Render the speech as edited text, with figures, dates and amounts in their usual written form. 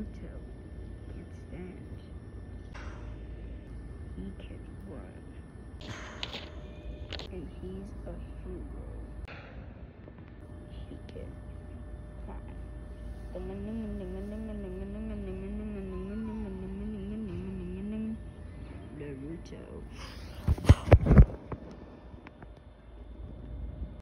Naruto can stand. He can run. And he's a hero. He can fly. Naruto.